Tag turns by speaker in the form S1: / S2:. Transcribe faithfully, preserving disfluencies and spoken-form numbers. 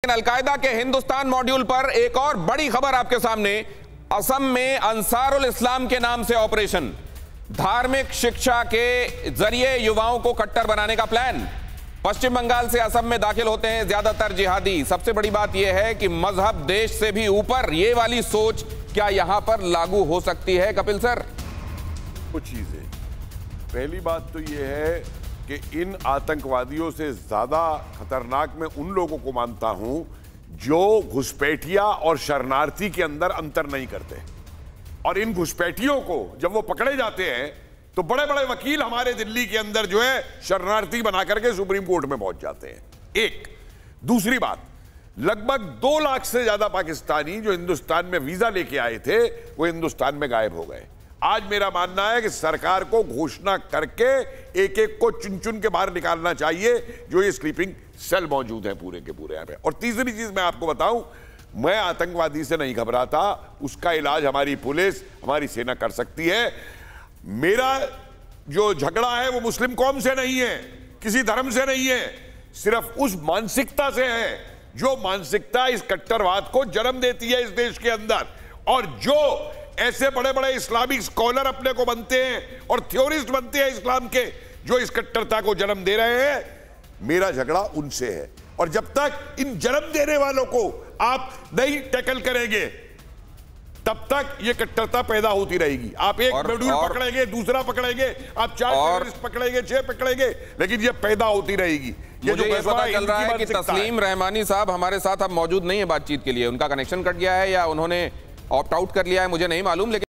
S1: Al Qaeda के Hindustan module पर एक और बड़ी खबर आपके सामने। असम में अंसारुल इस्लाम के नाम से ऑपरेशन, धार्मिक शिक्षा के जरिए युवाओं को कट्टर बनाने का प्लान। पश्चिम बंगाल से असम में दाखिल होते हैं ज्यादातर जिहादी। सबसे बड़ी बात यह है कि मजहब देश से भी ऊपर, ये वाली सोच क्या यहां पर लागू हो सकती है कपिल सर?
S2: कुछ चीजें, पहली बात तो यह है कि इन आतंकवादियों से ज्यादा खतरनाक मैं उन लोगों को मानता हूं जो घुसपैठिया और शरणार्थी के अंदर अंतर नहीं करते। और इन घुसपैठियों को जब वो पकड़े जाते हैं तो बड़े बड़े वकील हमारे दिल्ली के अंदर जो है शरणार्थी बना करके सुप्रीम कोर्ट में पहुंच जाते हैं। एक दूसरी बात, लगभग दो लाख से ज्यादा पाकिस्तानी जो हिंदुस्तान में वीजा लेके आए थे वो हिंदुस्तान में गायब हो गए। आज मेरा मानना है कि सरकार को घोषणा करके एक एक को चुन चुन के बाहर निकालना चाहिए जो ये स्लीपिंग सेल मौजूद है पूरे के पूरे यहाँ पे। और तीसरी चीज मैं आपको बताऊं, मैं आतंकवादी से नहीं घबराता, उसका इलाज हमारी पुलिस, हमारी सेना कर सकती है। मेरा जो झगड़ा है वो मुस्लिम कौम से नहीं है, किसी धर्म से नहीं है, सिर्फ उस मानसिकता से है जो मानसिकता इस कट्टरवाद को जन्म देती है इस देश के अंदर। और जो ऐसे बड़े बड़े इस्लामिक स्कॉलर अपने को बनते हैं और थ्योरिस्ट बनते हैं इस्लाम के, जो इस कट्टरता को जन्म दे रहे हैं, मेरा झगड़ा उनसे है। और जब तक इन जन्म देने वालों को आप नहीं टैकल करेंगे तब तक ये कट्टरता पैदा होती रहेगी। आप एक मॉड्यूल पकड़ेंगे, दूसरा पकड़ेंगे, आप चार टेररिस्ट पकड़ेंगे, छह पकड़ेंगे, लेकिन ये पैदा होती रहेगी।
S1: ये जो ये पता चल रहा है कि तस्लीम रहमानी साहब हमारे साथ अब मौजूद नहीं है बातचीत के लिए, उनका कनेक्शन कट गया है या उन्होंने ऑप्ट आउट कर लिया है, मुझे नहीं मालूम। लेकिन